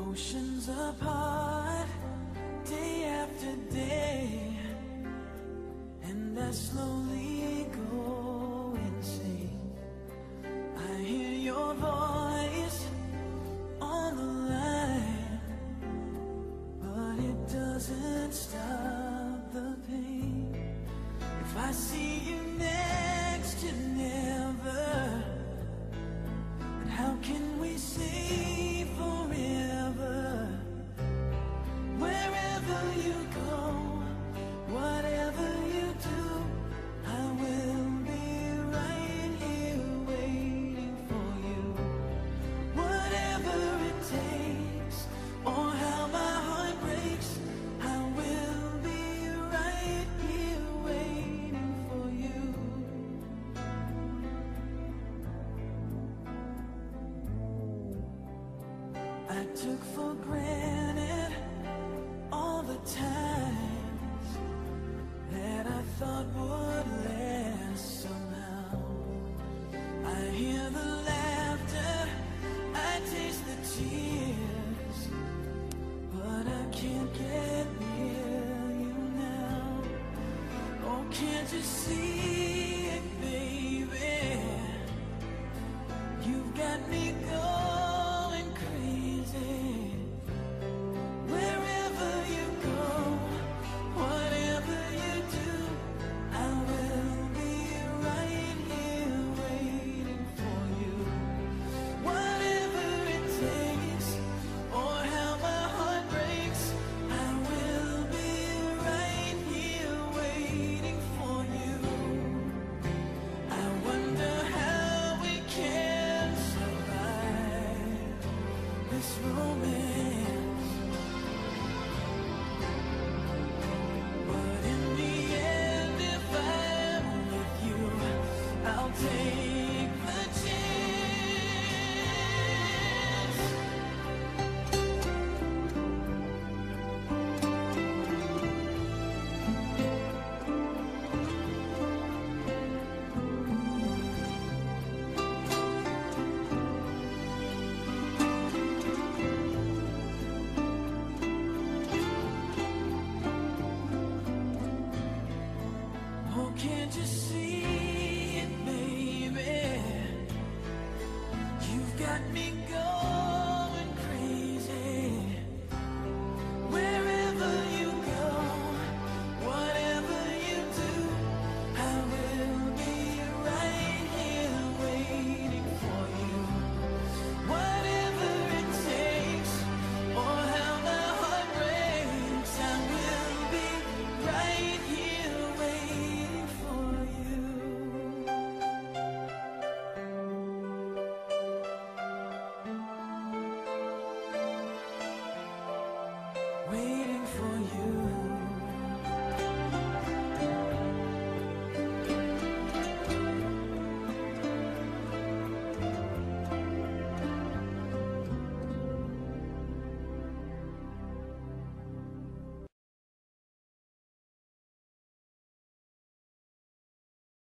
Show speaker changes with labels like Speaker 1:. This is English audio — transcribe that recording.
Speaker 1: Oceans apart, day after day, and I slowly go insane. I hear your voice on the line, but it doesn't stop the pain. If I see you next to never, then how can we say forever? Wherever you go, whatever you do, I will be right here waiting for you. Whatever it takes, or how my heart breaks, I will be right here waiting for you. I took for granted all the times that I thought would last somehow. I hear the laughter, I taste the tears, but I can't get near you now. Oh, can't you see it, baby? You've got me going crazy. Wherever you go, whatever you do, I will be right here waiting for you. Whatever it takes, or how my heart breaks, I will be right here waiting for you. I wonder how we can survive this romance, but in the end, if I'm with you, I'll take the chance. Oh, can't you see it, baby? You've got me going crazy. Wherever you go, whatever you do, I will be right here waiting for you. Whatever it takes, or how my heart breaks, I will be right here waiting for you. Waiting for you.